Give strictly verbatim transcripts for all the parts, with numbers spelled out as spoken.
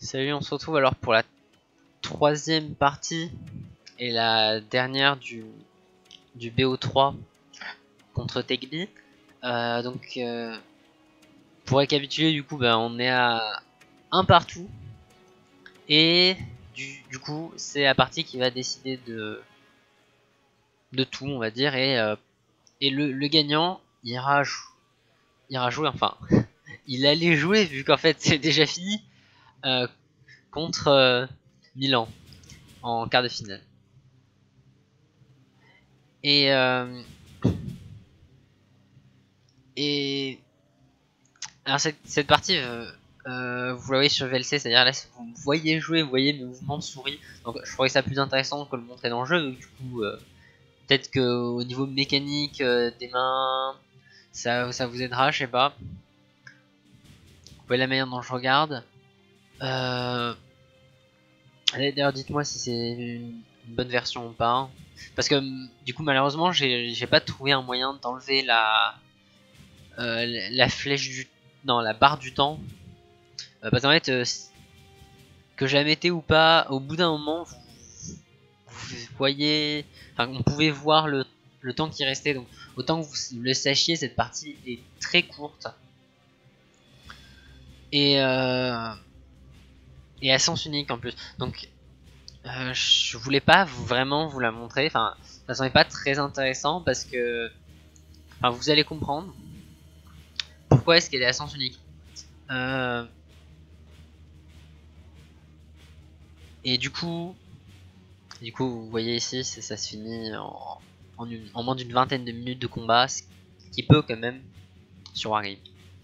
Salut, on se retrouve alors pour la troisième partie et la dernière du, du B O trois contre Tegby. Euh, donc, euh, pour récapituler, du coup, bah, on est à un partout. Et du, du coup, c'est la partie qui va décider de, de tout, on va dire. Et, euh, et le, le gagnant ira, ira jouer, enfin, il allait jouer, vu qu'en fait c'est déjà fini, euh, contre euh, Milan en quart de finale. Et, euh, et alors cette, cette partie, euh, euh, vous la voyez sur V L C, c'est-à-dire là vous me voyez jouer, vous voyez mes mouvements de souris. Donc je trouvais ça plus intéressant que le montrer dans le jeu. Donc du coup, euh, peut-être que au niveau mécanique euh, des mains, ça, ça vous aidera, je sais pas. Vous voyez la manière dont je regarde. Euh... D'ailleurs, dites-moi si c'est une bonne version ou pas. Parce que du coup, malheureusement, j'ai pas trouvé un moyen d'enlever la euh, la flèche du, non, la barre du temps. Euh, parce qu'en fait, euh, que je la mettais ou pas, au bout d'un moment, vous, vous voyez, enfin, on pouvait voir le, le temps qui restait. Donc, autant que vous le sachiez, cette partie est très courte et euh, et à sens unique en plus. Donc, euh, je voulais pas vraiment vous la montrer. Enfin, ça semble pas très intéressant parce que, enfin, vous allez comprendre pourquoi est-ce qu'elle est à sens unique. Euh, et du coup, du coup, vous voyez ici, ça se finit en, en, une, en moins d'une vingtaine de minutes de combat, ce qui peut quand même sur Wargame.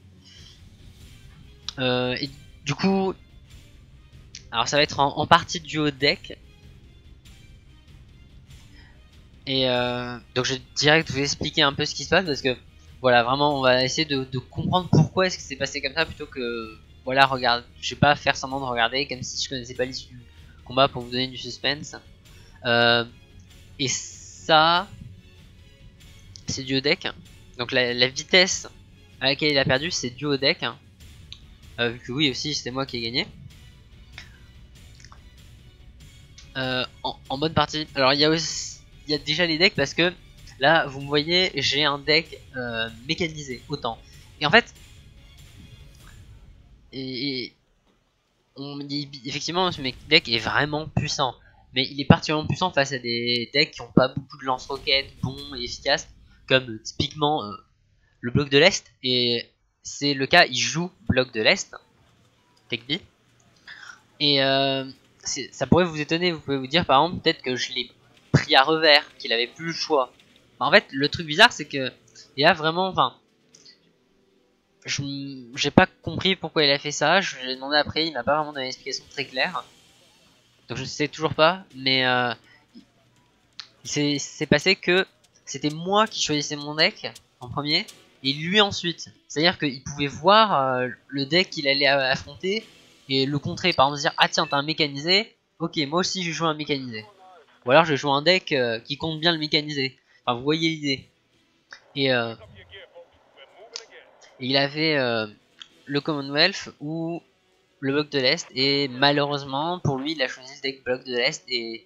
Euh, et du coup, alors ça va être en, en partie duo deck. Et euh, donc je vais direct vous expliquer un peu ce qui se passe parce que voilà, vraiment on va essayer de, de comprendre pourquoi est-ce que c'est passé comme ça plutôt que voilà, regarde, je vais pas faire semblant de regarder comme si je connaissais pas l'issue du combat pour vous donner du suspense. Euh, et ça, c'est duo deck. Donc la, la vitesse à laquelle il a perdu, c'est duo deck. Euh, vu que oui aussi c'est moi qui ai gagné. Euh, en, en bonne partie. Alors il y a aussi, il y a déjà les decks parce que là vous me voyez, j'ai un deck euh, mécanisé autant. Et en fait, et, et on dit effectivement ce deck est vraiment puissant, mais il est particulièrement puissant face à des decks qui n'ont pas beaucoup de lance-roquettes bons et efficaces, comme euh, typiquement euh, le bloc de l'Est. Et c'est le cas, il joue bloc de l'Est, Tegby. Et euh, ça pourrait vous étonner, vous pouvez vous dire par exemple peut-être que je l'ai pris à revers, qu'il avait plus le choix. Bah, en fait, le truc bizarre c'est que il a vraiment, enfin, j'ai pas compris pourquoi il a fait ça. Je lui ai demandé après, il m'a pas vraiment donné une explication très claire. Donc je sais toujours pas, mais euh, il s'est passé que c'était moi qui choisissais mon deck en premier et lui ensuite. C'est-à-dire qu'il pouvait voir euh, le deck qu'il allait affronter et le contrer. Par exemple, dire ah tiens, t'as un mécanisé, ok, moi aussi je joue un mécanisé. Ou alors je joue un deck euh, qui compte bien le mécanisé. Enfin, vous voyez l'idée. Et, euh, et il avait euh, le Commonwealth ou le bloc de l'Est, et malheureusement pour lui il a choisi ce deck bloc de l'Est. Et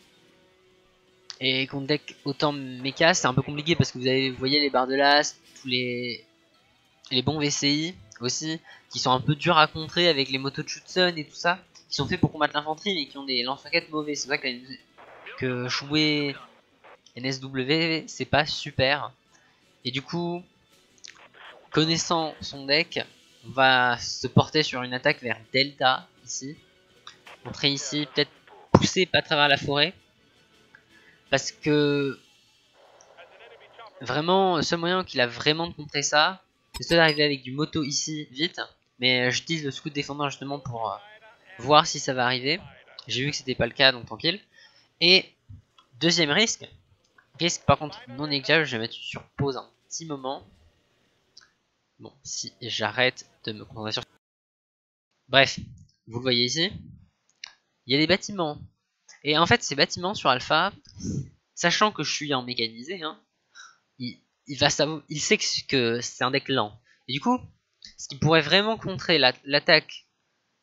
et contre deck autant mecha c'est un peu compliqué parce que vous, avez, vous voyez les barres de l'As, tous les les bons V C I aussi qui sont un peu durs à contrer avec les motos de Schutzen et tout ça, qui sont faits pour combattre l'infanterie mais qui ont des lance-roquettes mauvais. C'est vrai que, que jouer N S W c'est pas super. Et du coup, connaissant son deck, on va se porter sur une attaque vers Delta ici. Entrer ici, peut-être pousser pas à travers la forêt. Parce que vraiment, le seul moyen qu'il a vraiment de contrer ça, c'est soit d'arriver avec du moto ici vite. Mais j'utilise le scout défendant justement pour euh, voir si ça va arriver. J'ai vu que c'était pas le cas, donc tranquille. Et deuxième risque, risque par contre non négligeable, je vais mettre sur pause un petit moment. Bon, si j'arrête de me concentrer sur... Bref, vous le voyez ici, il y a des bâtiments. Et en fait, ces bâtiments sur Alpha, sachant que je suis en mécanisé, hein, il, il, va savoir, il sait que c'est un deck lent. Et du coup, ce qui pourrait vraiment contrer l'attaque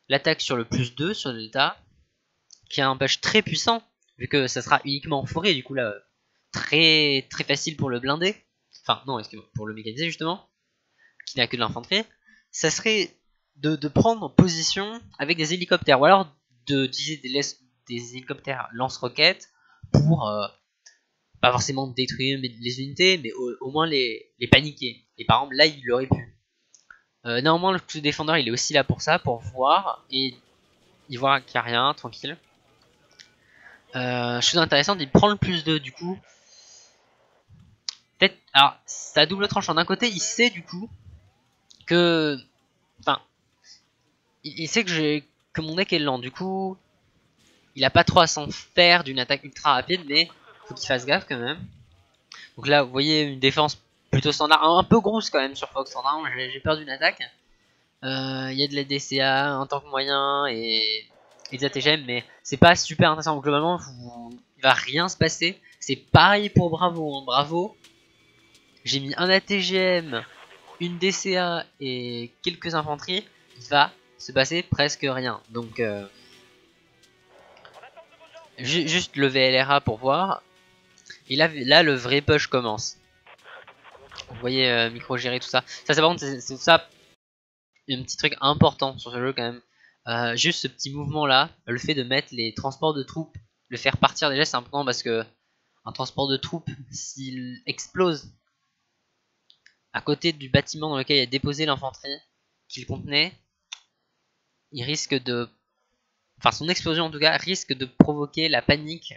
l'attaque sur le plus deux sur Delta, qui est un push très puissant, vu que ça sera uniquement en forêt, du coup là, très très facile pour le blindé, enfin non, excusez-moi, pour le mécanisé justement, qui n'a que de l'infanterie, ça serait de, de prendre position avec des hélicoptères, ou alors d'utiliser des, des hélicoptères lance-roquettes pour euh, pas forcément détruire les unités, mais au, au moins les, les paniquer. Et par exemple là il l'aurait pu. Euh, néanmoins le coup défendeur il est aussi là pour ça, pour voir, et il voit qu'il n'y a rien, tranquille. Euh, chose intéressante, il prend le plus deux du coup. Peut-être, alors ça double tranchant. D'un côté il sait du coup que, enfin, il, il sait que j'ai que mon deck est lent, du coup il a pas trop à s'en faire d'une attaque ultra rapide, mais faut qu'il fasse gaffe quand même. Donc là vous voyez une défense plutôt standard, un, un peu grosse quand même sur Fox standard, j'ai peur d'une attaque. Il euh, y a de la D C A, un tank moyen et, et des A T G M, mais c'est pas super intéressant. Donc, globalement vous, il va rien se passer. C'est pareil pour Bravo, hein. Bravo, j'ai mis un A T G M, une D C A et quelques infanteries, il va se passer presque rien. Donc euh, juste le V L R A pour voir. Et là, là le vrai push commence. Vous voyez euh, micro gérer tout ça. Ça c'est par contre c'est ça un petit truc important sur ce jeu quand même. Euh, juste ce petit mouvement là, le fait de mettre les transports de troupes, le faire partir déjà c'est important parce que un transport de troupes s'il explose à côté du bâtiment dans lequel il a déposé l'infanterie qu'il contenait, il risque de, enfin son explosion en tout cas risque de provoquer la panique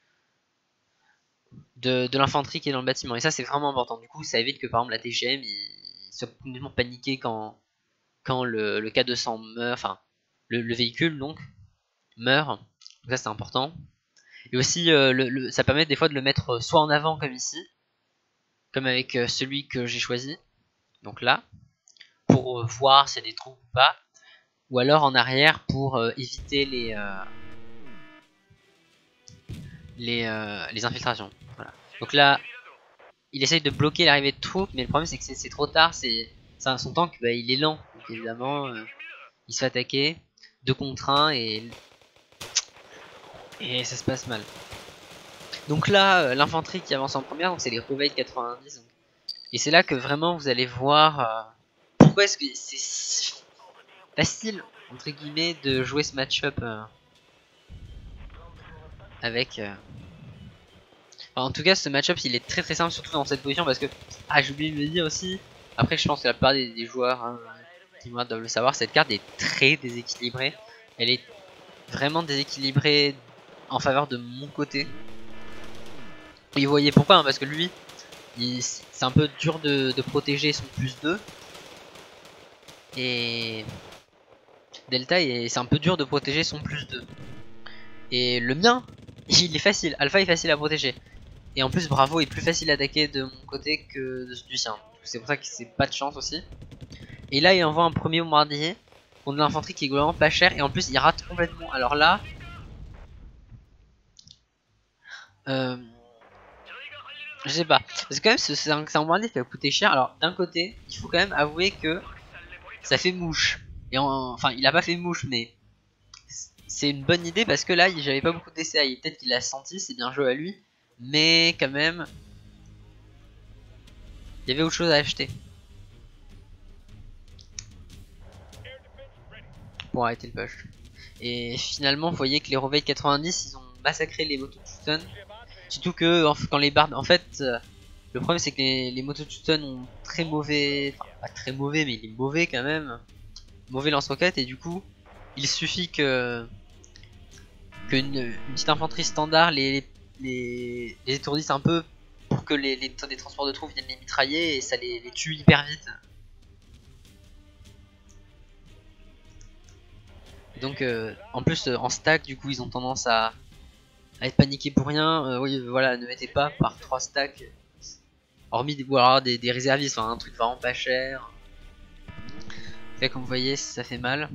de, de l'infanterie qui est dans le bâtiment, et ça c'est vraiment important. Du coup ça évite que par exemple la T G M il soit complètement paniqué quand, quand le, le K deux cents meurt, enfin le, le véhicule donc meurt, donc ça c'est important. Et aussi euh, le, le, ça permet des fois de le mettre soit en avant comme ici, comme avec euh, celui que j'ai choisi, donc là, pour euh, voir s'il y a des trous ou pas, ou alors en arrière pour euh, éviter les euh, les, euh, les infiltrations. Voilà. Donc là, il essaye de bloquer l'arrivée de troupes, mais le problème c'est que c'est trop tard, c'est son tank, bah, il est lent, donc évidemment euh, il se fait attaquer deux contre un et et ça se passe mal. Donc là, euh, l'infanterie qui avance en première, donc c'est les Rovade quatre-vingt-dix, donc. Et c'est là que vraiment vous allez voir euh, pourquoi est-ce que c'est si facile entre guillemets de jouer ce match-up euh, avec. Euh... Enfin, en tout cas, ce match-up il est très très simple, surtout dans cette position parce que ah j'ai oublié de le dire aussi. Après, je pense que la plupart des, des joueurs hein, qui moi doivent le savoir, cette carte est très déséquilibrée. Elle est vraiment déséquilibrée en faveur de mon côté. Et vous voyez pourquoi hein, parce que lui, c'est un peu dur de, de protéger son plus deux. Et Delta, c'est un peu dur de protéger son plus deux. Et le mien, il est facile. Alpha est facile à protéger. Et en plus, Bravo est plus facile à attaquer de mon côté que du sien. C'est pour ça que c'est pas de chance aussi. Et là, il envoie un premier bombardier contre l'infanterie qui est globalement pas cher. Et en plus, il rate complètement. Alors là... Euh... Je sais pas. Parce que quand même, c'est un, un bombardier qui va coûter cher. Alors d'un côté, il faut quand même avouer que ça fait mouche. Et en, enfin, il a pas fait mouche, mais c'est une bonne idée parce que là, j'avais pas beaucoup de D C A. Peut-être qu'il l'a senti, c'est bien joué à lui. Mais quand même, il y avait autre chose à acheter pour arrêter le push. Et finalement, vous voyez que les Rovade quatre-vingt-dix, ils ont massacré les Moto-Tuton. Surtout que quand les bardes, en fait, euh, le problème c'est que les, les Moto-Tuton ont très mauvais, enfin pas très mauvais, mais il est mauvais quand même, mauvais lance-roquette, et du coup, il suffit que qu'une une petite infanterie standard les, les, les étourdisse un peu pour que les, les, les transports de troupes viennent les mitrailler et ça les, les tue hyper vite. Donc euh, en plus euh, en stack du coup ils ont tendance à, à être paniqués pour rien. Euh, oui voilà, ne mettez pas par trois stacks hormis des, ou alors des, des réservistes, enfin un truc vraiment pas cher. Là comme vous voyez ça fait mal.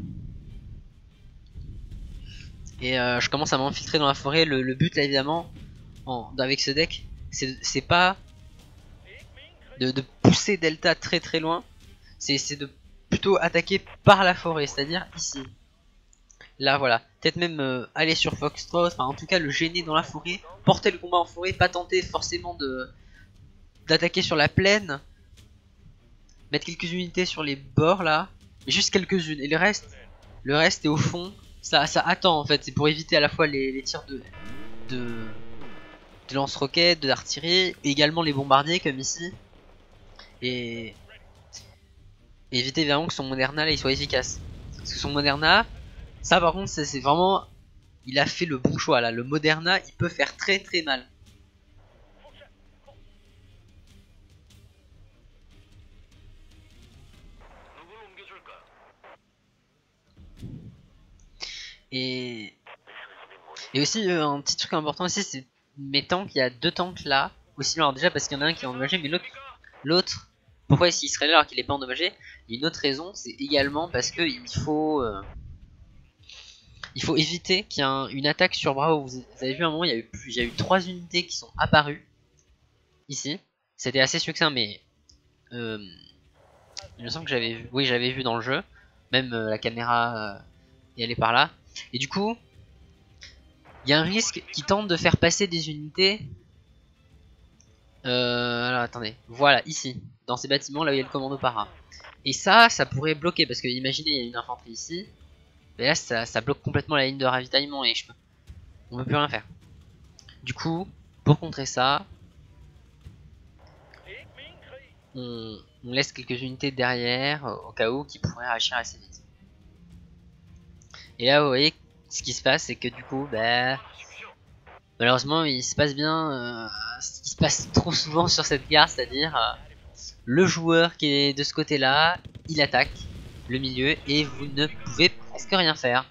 Et euh, je commence à m'infiltrer dans la forêt. Le, le but là évidemment en, avec ce deck c'est pas de, de pousser Delta très très loin, c'est de plutôt attaquer par la forêt, c'est à dire ici. Là voilà, peut-être même euh, aller sur Foxtrot, enfin en tout cas le gêner dans la forêt, porter le combat en forêt, pas tenter forcément de d'attaquer sur la plaine, mettre quelques unités sur les bords là, mais juste quelques-unes, et le reste, le reste est au fond, ça, ça attend en fait, c'est pour éviter à la fois les, les tirs de, de, de lance-roquettes, de l'artillerie, et également les bombardiers comme ici, et, et éviter vraiment que son Moderna là il soit efficace, parce que son Moderna, ça par contre c'est vraiment, il a fait le bon choix là, le Moderna il peut faire très très mal. Et, et aussi euh, un petit truc important aussi, c'est mes tanks, il y a deux tanks là, aussi alors déjà parce qu'il y en a un qui est endommagé, mais l'autre, l'autre, pourquoi est-ce qu'il serait là alors qu'il est pas endommagé? Il y a une autre raison, c'est également parce que il faut, euh, il faut éviter qu'il y ait une attaque sur Bravo. Vous avez vu un moment, il y a eu, il y a eu trois unités qui sont apparues ici. C'était assez succinct, mais euh, il me semble que j'avais vu, oui j'avais vu dans le jeu, même euh, la caméra euh, est allée par là. Et du coup, il y a un risque qui tente de faire passer des unités. Euh, alors attendez, voilà ici, dans ces bâtiments là où il y a le commando para. Et ça, ça pourrait bloquer parce que imaginez il y a une infanterie ici. Mais là ça, ça bloque complètement la ligne de ravitaillement et je peux, on peut plus rien faire. Du coup, pour contrer ça, on, on laisse quelques unités derrière euh, au cas où qui pourraient réagir assez vite. Et là vous voyez ce qui se passe, c'est que du coup, bah, malheureusement il se passe bien euh, ce qui se passe trop souvent sur cette gare, c'est-à-dire euh, le joueur qui est de ce côté là, il attaque le milieu et vous ne pouvez presque rien faire.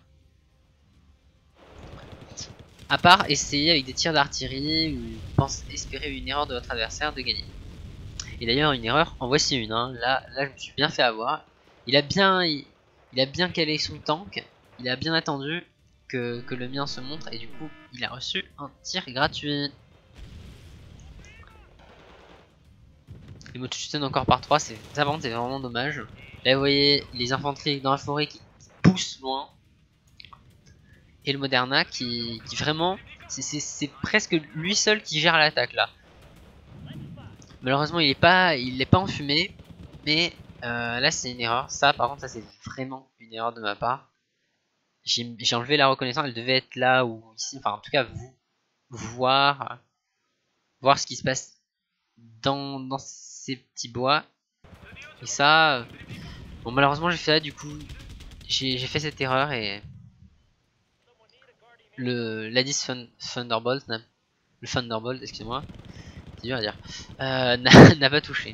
À part essayer avec des tirs d'artillerie ou pense espérer une erreur de votre adversaire de gagner. Et d'ailleurs une erreur, en voici une, hein. là, là je me suis bien fait avoir. Il a bien, il, il a bien calé son tank, il a bien attendu que, que le mien se montre et du coup il a reçu un tir gratuit. Les Motochusen encore par trois, c'est ça par contre c'est vraiment dommage. Là vous voyez les infanteries dans la forêt qui poussent loin. Et le Moderna qui, qui vraiment, c'est presque lui seul qui gère l'attaque là. Malheureusement il est pas, il n'est pas enfumé, mais euh, là c'est une erreur. Ça par contre ça c'est vraiment une erreur de ma part. J'ai enlevé la reconnaissance, elle devait être là ou ici, enfin en tout cas vous voir, voir ce qui se passe dans, dans ces petits bois. Et ça, euh, bon malheureusement j'ai fait ça du coup, j'ai fait cette erreur et le l'Addis Thunderbolt, le Thunderbolt excusez-moi, c'est dur à dire, euh, n'a pas touché.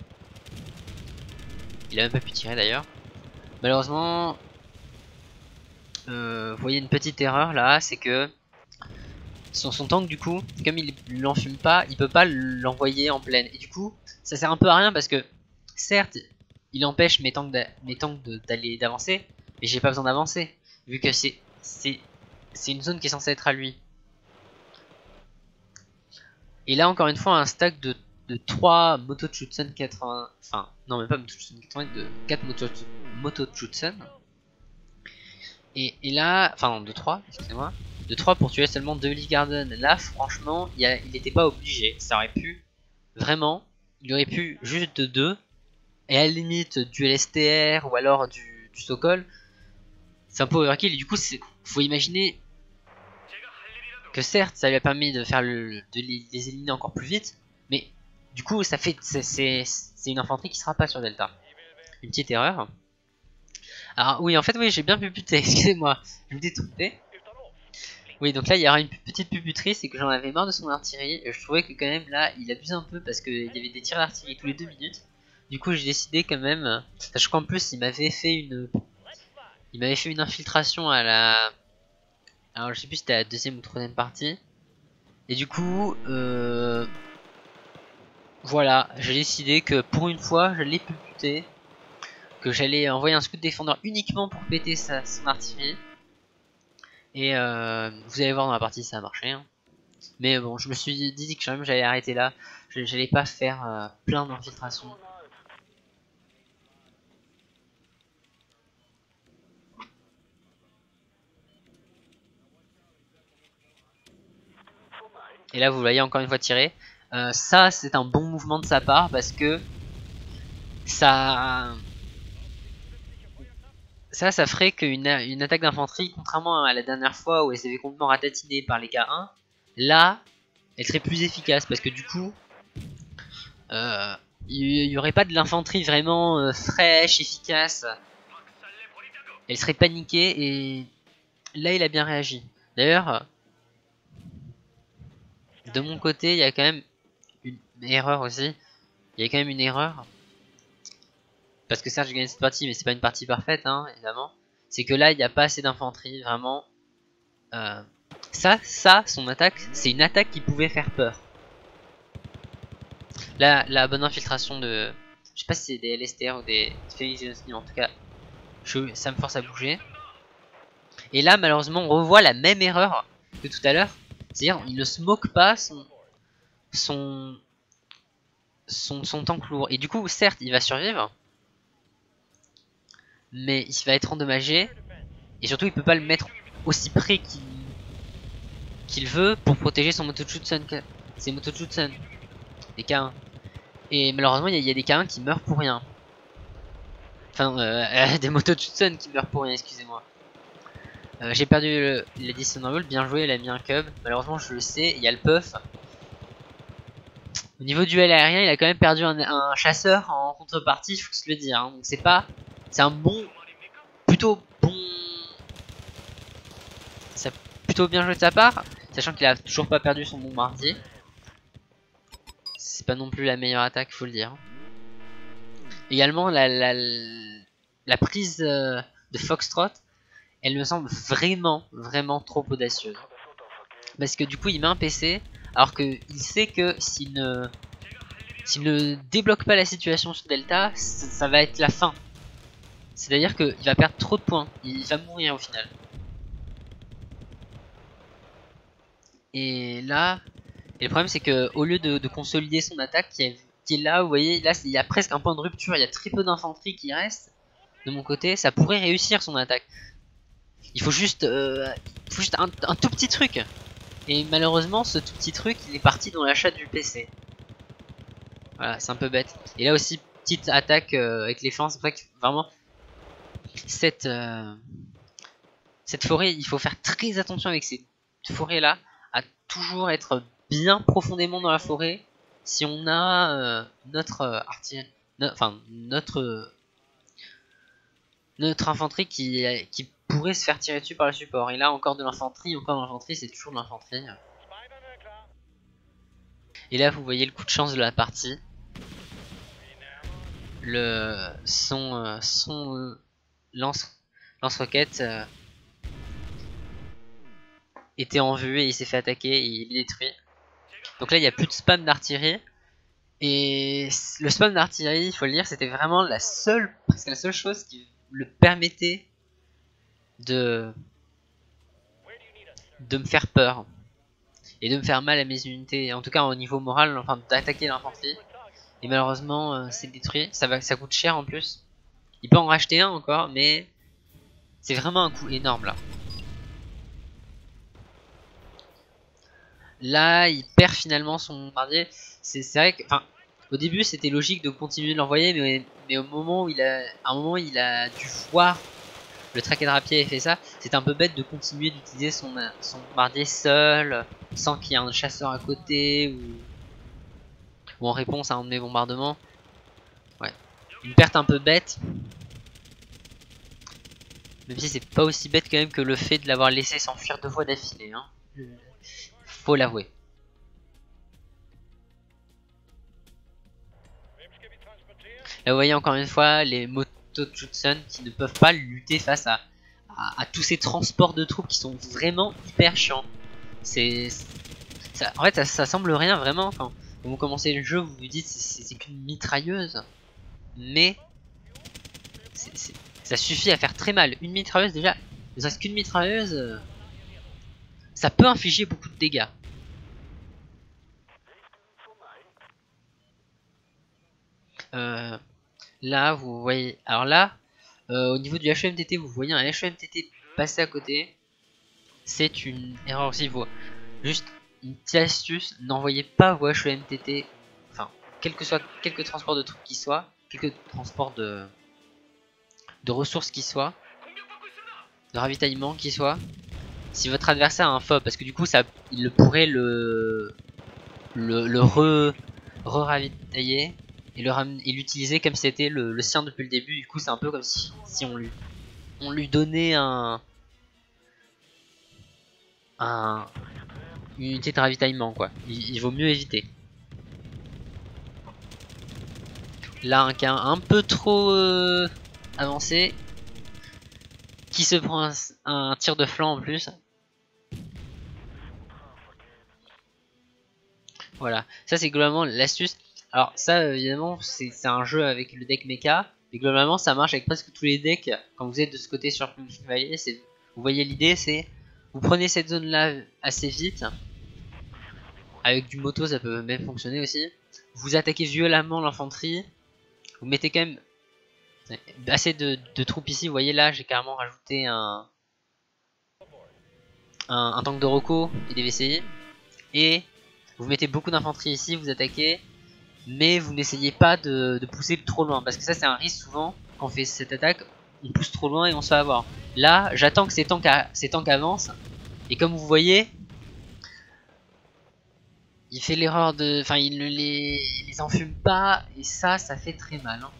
Il a même pas pu tirer d'ailleurs. Malheureusement, euh, vous voyez une petite erreur là, c'est que son, son tank du coup, comme il l'enfume pas, il peut pas l'envoyer en pleine. Et du coup, ça sert un peu à rien parce que certes, il empêche mes tanks d'aller d'avancer, mais j'ai pas besoin d'avancer vu que c'est c'est c'est une zone qui est censée être à lui. Et là encore une fois un stack de, de trois Motochutsen quatre-vingts, enfin non même pas Motochutsen quatre-vingts, de quatre Motochutsen. Et, et là, enfin non, de trois, excusez-moi, de trois pour tuer seulement deux Lee Garden. Là franchement, il n'était pas obligé, ça aurait pu, vraiment, il aurait pu juste de deux, et à la limite du L S T R ou alors du, du Sokol, c'est un peu overkill, et du coup faut imaginer que certes ça lui a permis de faire le, de les, les éliminer encore plus vite, mais du coup ça fait c'est une infanterie qui sera pas sur Delta. Une petite erreur. Alors oui en fait oui j'ai bien puputé, excusez-moi, je me suis trompé. Oui donc là il y aura une petite puputerie, c'est que j'en avais marre de son artillerie, et je trouvais que quand même là il abusait un peu parce qu'il y avait des tirs d'artillerie tous les deux minutes. Du coup j'ai décidé quand même, sachant qu'en plus il m'avait fait une il m'avait fait une infiltration à la, alors je sais plus si c'était la deuxième ou troisième partie. Et du coup euh... voilà, j'ai décidé que pour une fois j'allais puputer, que j'allais envoyer un scout défendeur uniquement pour péter sa, son artillerie. Et euh, vous allez voir dans la partie ça a marché, hein. Mais bon je me suis dit que quand même j'allais arrêter là, j'allais pas faire euh, plein d'infiltrations. Et là vous voyez encore une fois tirer. Euh, ça c'est un bon mouvement de sa part parce que ça ça ça ferait qu'une une attaque d'infanterie, contrairement à la dernière fois où elle s'est fait complètement ratatiner par les K un, là elle serait plus efficace parce que du coup euh, il y aurait pas de l'infanterie vraiment euh, fraîche, efficace. Elle serait paniquée et là il a bien réagi. D'ailleurs de mon côté il y a quand même une erreur aussi. Il y a quand même une erreur. Parce que certes j'ai gagné cette partie mais c'est pas une partie parfaite hein, évidemment. C'est que là il n'y a pas assez d'infanterie vraiment. Euh, ça, ça, son attaque, c'est une attaque qui pouvait faire peur. Là, la bonne infiltration de... Je sais pas si c'est des L S T R ou des Phoenix Genocide, en tout cas je, ça me force à bouger. Et là malheureusement on revoit la même erreur que tout à l'heure. C'est-à-dire il ne smoke pas son... Son... Son, son tank lourd. Et du coup certes il va survivre, mais il va être endommagé. Et surtout il peut pas le mettre aussi près qu'il qu'il veut pour protéger son Motochutsun. C'est Motochutsun, des K un. Et malheureusement il y, y a des K un qui meurent pour rien. Enfin euh, des Motochutsun qui meurent pour rien, excusez-moi. euh, J'ai perdu le, le Dishonorable, bien joué, elle a mis un cub. Malheureusement je le sais, il y a le puff. Au niveau du duel aérien il a quand même perdu un, un chasseur en contrepartie, il faut se le dire hein. Donc c'est pas... C'est un bon... Plutôt bon... Ça plutôt bien joué de sa part, sachant qu'il a toujours pas perdu son bombardier. C'est pas non plus la meilleure attaque, faut le dire. Également la, la, la prise euh, de Foxtrot, elle me semble vraiment vraiment trop audacieuse. Parce que du coup il met un P C, alors qu'il sait que s'il ne, s'il ne débloque pas la situation sur Delta, ça, ça va être la fin. C'est à dire qu'il va perdre trop de points, il va mourir au final. Et là, et le problème c'est que au lieu de, de consolider son attaque qui est, qui est là, vous voyez, là il y a presque un point de rupture, il y a très peu d'infanterie qui reste. De mon côté, ça pourrait réussir son attaque. Il faut juste, euh, il faut juste un, un tout petit truc. Et malheureusement, ce tout petit truc, il est parti dans l'achat du P C. Voilà, c'est un peu bête. Et là aussi, petite attaque euh, avec les flancs. C'est vrai que vraiment, cette, euh, cette forêt, il faut faire très attention avec ces forêts-là, à toujours être bien profondément dans la forêt. Si on a euh, notre euh, artillerie, no, enfin notre euh, notre infanterie qui, qui pourrait se faire tirer dessus par le support. Et là encore de l'infanterie, encore de l'infanterie, c'est toujours de l'infanterie. Et là vous voyez le coup de chance de la partie. Le son euh, son euh, lance lance roquette euh, était en vue et il s'est fait attaquer et il est détruit. Donc là il n'y a plus de spam d'artillerie. Et le spam d'artillerie, il faut le dire, c'était vraiment la seule, presque la seule chose qui le permettait de de me faire peur et de me faire mal à mes unités, en tout cas au niveau moral, enfin d'attaquer l'infanterie. Et malheureusement euh, c'est détruit, ça va, ça coûte cher en plus. Il peut en racheter un encore, mais c'est vraiment un coût énorme là. Là il perd finalement son bombardier. C'est vrai que, enfin, au début c'était logique de continuer de l'envoyer, mais, mais au moment où il a, à un moment il a dû voir le traquet de rapier et fait ça, c'est un peu bête de continuer d'utiliser son, son bombardier seul, sans qu'il y ait un chasseur à côté, ou, ou en réponse à un de mes bombardements. Ouais, une perte un peu bête. Même si c'est pas aussi bête quand même que le fait de l'avoir laissé s'enfuir deux fois d'affilée, hein. Faut l'avouer. Là vous voyez encore une fois les Motochutsun qui ne peuvent pas lutter face à, à, à tous ces transports de troupes qui sont vraiment hyper chiants. C'est, en fait ça, ça semble rien vraiment quand vous commencez le jeu, vous vous dites c'est qu'une mitrailleuse, mais c est, c est, ça suffit à faire très mal. Une mitrailleuse déjà, ne serait-ce qu'une mitrailleuse, euh, ça peut infliger beaucoup de dégâts. Euh, là vous voyez, alors là euh, au niveau du H E M T T vous voyez un H E M T T passer à côté. C'est une erreur aussi, il faut juste, une petite astuce, n'envoyez pas vos H E M T T, enfin, quel que soit, quelques transports de trucs qui soient, quelques transports de, de ressources qui soient, de ravitaillement qui soient, si votre adversaire a un fob, parce que du coup, ça, il pourrait le, le, le re, re-ravitailler et le et l'utiliser comme c'était le, le sien depuis le début. Du coup, c'est un peu comme si, si on lui, on lui donnait un, un, une unité de ravitaillement, quoi. Il, il vaut mieux éviter. Là, un cas un peu trop euh, avancé, qui se prend un, un tir de flanc en plus. Voilà, ça c'est globalement l'astuce. Alors ça évidemment c'est un jeu avec le deck mecha, mais globalement ça marche avec presque tous les decks. Quand vous êtes de ce côté sur Chevalier, c'est, vous voyez l'idée, c'est vous prenez cette zone là assez vite. Avec du moto ça peut même fonctionner aussi. Vous attaquez violemment l'infanterie. Vous mettez quand même assez de, de troupes ici. Vous voyez là j'ai carrément rajouté un, un, un tank de Rocco et des V C I. Et vous mettez beaucoup d'infanterie ici, vous attaquez. Mais vous n'essayez pas de, de pousser trop loin, parce que ça c'est un risque souvent. Quand on fait cette attaque, on pousse trop loin et on se fait avoir. Là j'attends que ces tanks, ces tanks avancent, et comme vous voyez, il fait l'erreur de, enfin il ne les, les enfume pas, et ça ça fait très mal hein.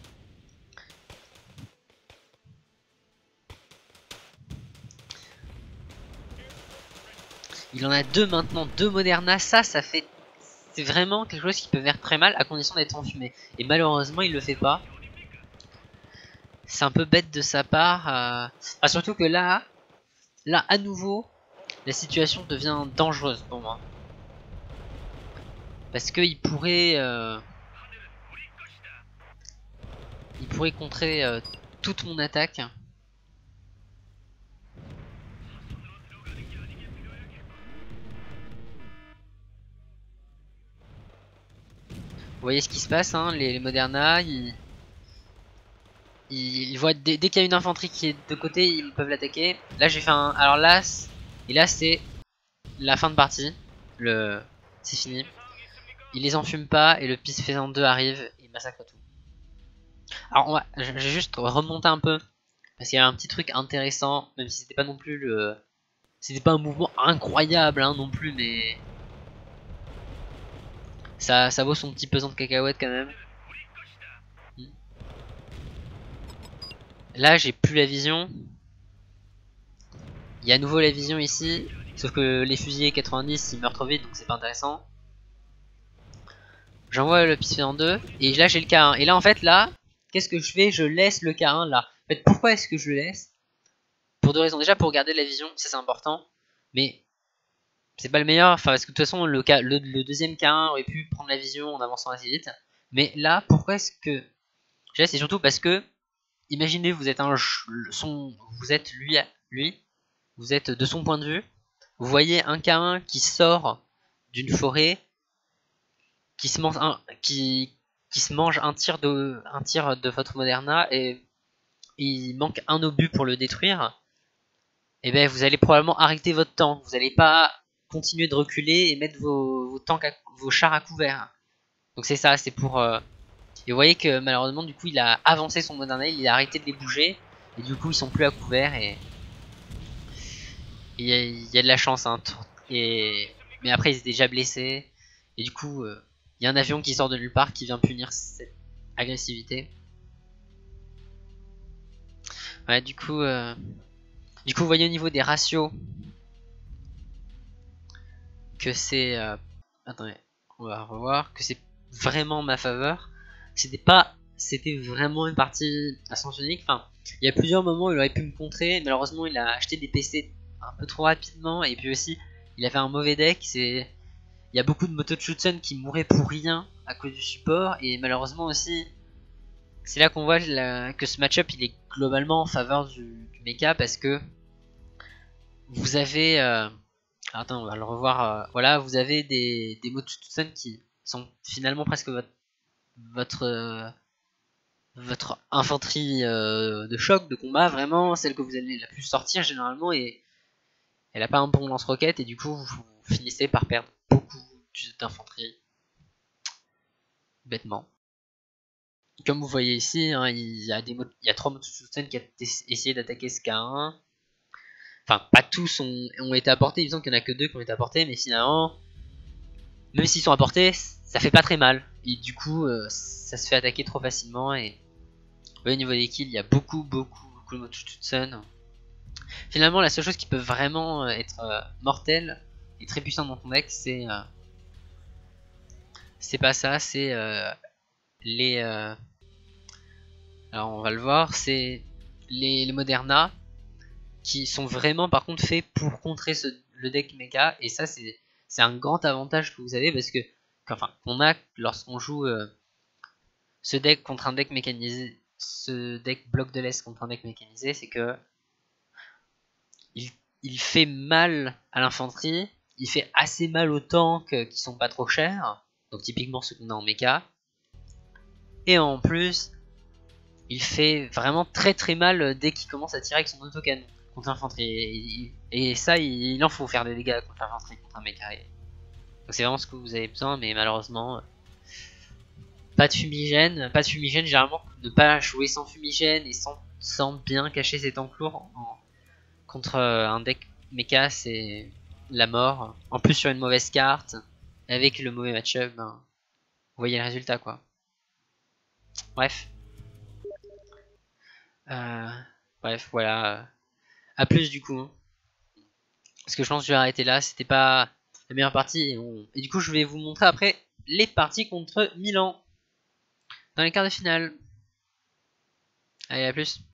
Il en a deux maintenant, deux Moderna, ça ça fait, c'est vraiment quelque chose qui peut faire très mal à condition d'être enfumé, et malheureusement il le fait pas. C'est un peu bête de sa part, euh... ah, surtout que là, là à nouveau, la situation devient dangereuse pour moi. Parce qu'il pourrait... Euh, il pourrait contrer euh, toute mon attaque. Vous voyez ce qui se passe, hein, les, les Moderna, ils, ils, ils voient dès, dès qu'il y a une infanterie qui est de côté, ils peuvent l'attaquer. Là j'ai fait un... Alors là, et là c'est la fin de partie. Le, c'est fini. Il les enfume pas et le Peace Pheasant deux arrive et massacre tout. Alors on va, je vais juste remonter un peu. Parce qu'il y a un petit truc intéressant, même si c'était pas non plus le... C'était pas un mouvement incroyable hein, non plus, mais... Ça, ça vaut son petit pesant de cacahuètes quand même. Là j'ai plus la vision. Il y a à nouveau la vision ici. Sauf que les fusiliers quatre-vingt-dix ils meurent trop vite donc c'est pas intéressant. J'envoie le Peace en deux. Et là j'ai le K un. Et là en fait là, qu'est-ce que je fais? Je laisse le K un là. En fait pourquoi est-ce que je le laisse? Pour deux raisons. Déjà pour garder la vision, ça c'est important. Mais c'est pas le meilleur. Enfin parce que de toute façon le, K, le, le deuxième K un aurait pu prendre la vision en avançant assez vite. Mais là pourquoi est-ce que je laisse? C'est surtout parce que imaginez vous êtes un son, vous êtes lui, lui, vous êtes de son point de vue, vous voyez un K un qui sort d'une forêt, qui se mange un, qui, qui se mange un tir de, un tir de votre Moderna et il manque un obus pour le détruire. Et ben vous allez probablement arrêter votre tank, vous n'allez pas continuer de reculer et mettre vos, vos tanks, à, vos chars à couvert. Donc c'est ça, c'est pour euh, et vous voyez que malheureusement du coup il a avancé son Moderna, il a arrêté de les bouger et du coup ils sont plus à couvert et il y, y a de la chance hein. Et mais après ils étaient déjà blessés et du coup il euh, y a un avion qui sort de nulle part qui vient punir cette agressivité. Ouais du coup euh, du coup vous voyez au niveau des ratios que c'est euh, attendez on va revoir que c'est vraiment ma faveur. C'était pas c'était vraiment une partie à sens unique. Enfin, il y a plusieurs moments où il aurait pu me contrer. Malheureusement, il a acheté des P C un peu trop rapidement. Et puis aussi, il a fait un mauvais deck. C'est, il y a beaucoup de Moto Chutsun qui mouraient pour rien à cause du support. Et malheureusement aussi, c'est là qu'on voit la... que ce match-up il est globalement en faveur du, du mecha parce que vous avez. Euh... Attends, on va le revoir. Euh... Voilà, vous avez des, des Moto Chutsun qui sont finalement presque votre. votre euh... votre infanterie euh, de choc, de combat, vraiment celle que vous allez la plus sortir généralement, et elle a pas un bon lance-roquette et du coup vous, vous finissez par perdre beaucoup d'infanterie. Bêtement. Comme vous voyez ici, hein, il y a des il y a trois Motsutsutsen qui ont essayé d'attaquer ce K un. Enfin, pas tous ont, ont été apportés, il me semble qu'il n'y en a que deux qui ont été apportés, mais finalement, même s'ils sont apportés, ça fait pas très mal. Et du coup, euh, ça se fait attaquer trop facilement. Et vous voyez, au niveau des kills, il y a beaucoup, beaucoup, beaucoup de Motsutsutsen. Finalement, la seule chose qui peut vraiment être euh, mortelle et très puissante dans ton deck, c'est euh, c'est pas ça, c'est euh, les. Euh, alors, on va le voir, c'est les, les Moderna qui sont vraiment, par contre, faits pour contrer ce, le deck méga. Et ça, c'est c'est un grand avantage que vous avez parce que, enfin, qu'on a lorsqu'on joue euh, ce deck contre un deck mécanisé, ce deck bloc de l'Est contre un deck mécanisé, c'est que il, il fait mal à l'infanterie, il fait assez mal aux tanks qui sont pas trop chers, donc typiquement ceux qu'on a en méca, et en plus, il fait vraiment très très mal dès qu'il commence à tirer avec son autocanon contre l'infanterie, et, et ça, il, il en faut faire des dégâts contre l'infanterie, contre un méca. Donc c'est vraiment ce que vous avez besoin, mais malheureusement, pas de fumigène, pas de fumigène, généralement ne pas jouer sans fumigène et sans, sans bien cacher ses tanks lourds en, contre un deck mecha, c'est la mort. En plus sur une mauvaise carte, avec le mauvais match-up, ben, vous voyez le résultat quoi. Bref. Euh, bref, voilà. A plus du coup. Parce que je pense que je vais arrêter là, c'était pas la meilleure partie. Et, on... et du coup je vais vous montrer après les parties contre Milan. Dans les quarts de finale. Allez, à plus.